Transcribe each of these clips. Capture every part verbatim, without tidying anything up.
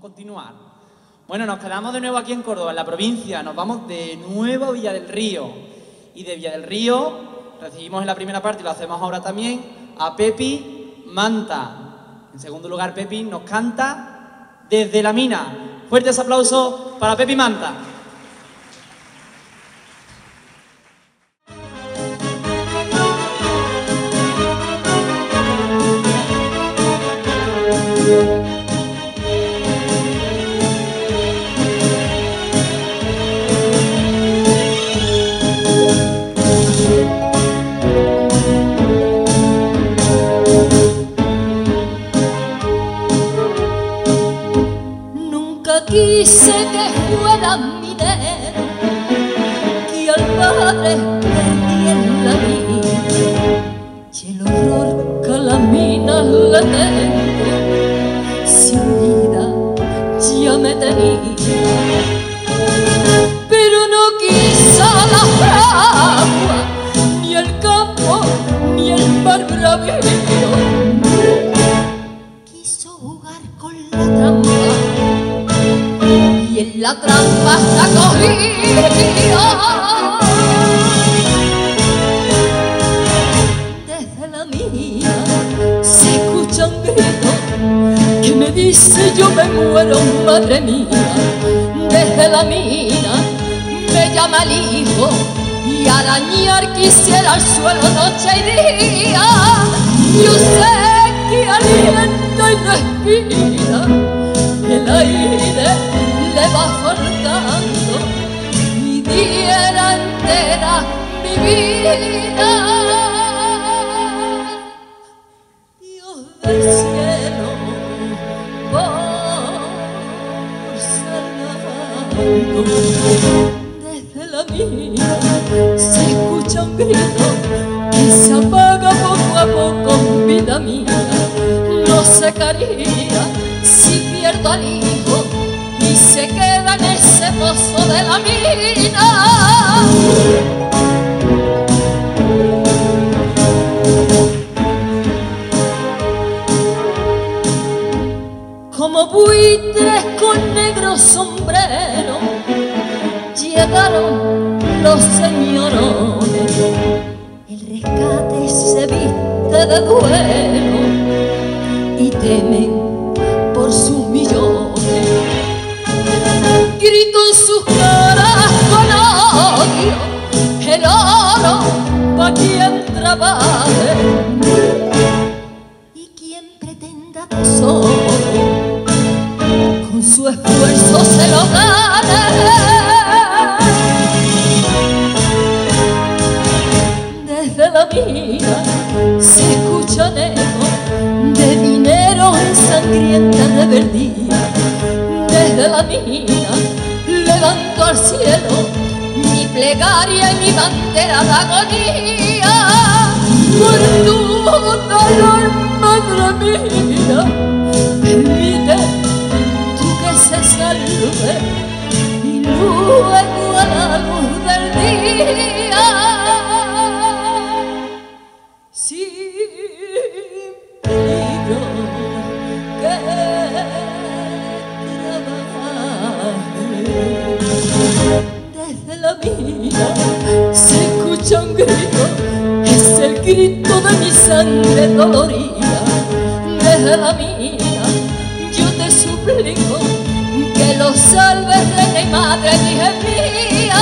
continuar. Bueno, nos quedamos de nuevo aquí en Córdoba, en la provincia. Nos vamos de nuevo a Villa del Río. Y de Villa del Río recibimos en la primera parte, y lo hacemos ahora también, a Pepi Manta. En segundo lugar, Pepi nos canta Desde la Mina. Fuertes aplausos para Pepi Manta. Quise que fuera minero, que al padre perdí en la vida, y el horror que a la mina le tengo, sin vida ya me tenía. Pero no quiso la agua, ni el campo, ni el mar bravío, quiso jugar con la trampa, y en la trampa está cogido. Desde la mina se escucha un grito que me dice yo me muero, madre mía. Desde la mina me llama el hijo y arañar quisiera el suelo noche y día. Yo sé que alienta y respira el aire, le va faltando y diera entera mi vida. Dios del cielo, por salvando. Desde la mina se escucha un grito que se apaga poco a poco, vida mía. No se caería si pierdo al hijo y se queda en ese pozo de la mina. Como buitres con negro sombrero llegaron los señorones. El rescate se viste de duelo y temen por sus millones. Grito en sus caras con odio, el oro pa' quien trabaje y quien pretenda tesoro, con su esfuerzo se lo gane. Desde la mina se escucha eco de dinero en sangrienta rebeldía. Desde la mina levanto al cielo mi plegaria y mi bandera de agonía. Por tu dolor, madre mía, permite tú que se salve y luego a la luz del día, sin peligro que desde la mina se escucha un grito, es el grito de mi sangre dolorida. Desde la mina yo te suplico que lo salves de mi madre, dije mía.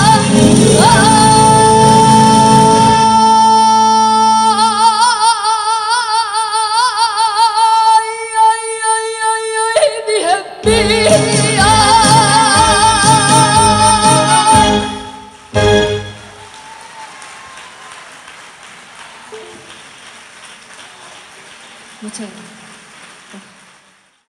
Ay, ay, ay, ay, dije mía. Muchas gracias.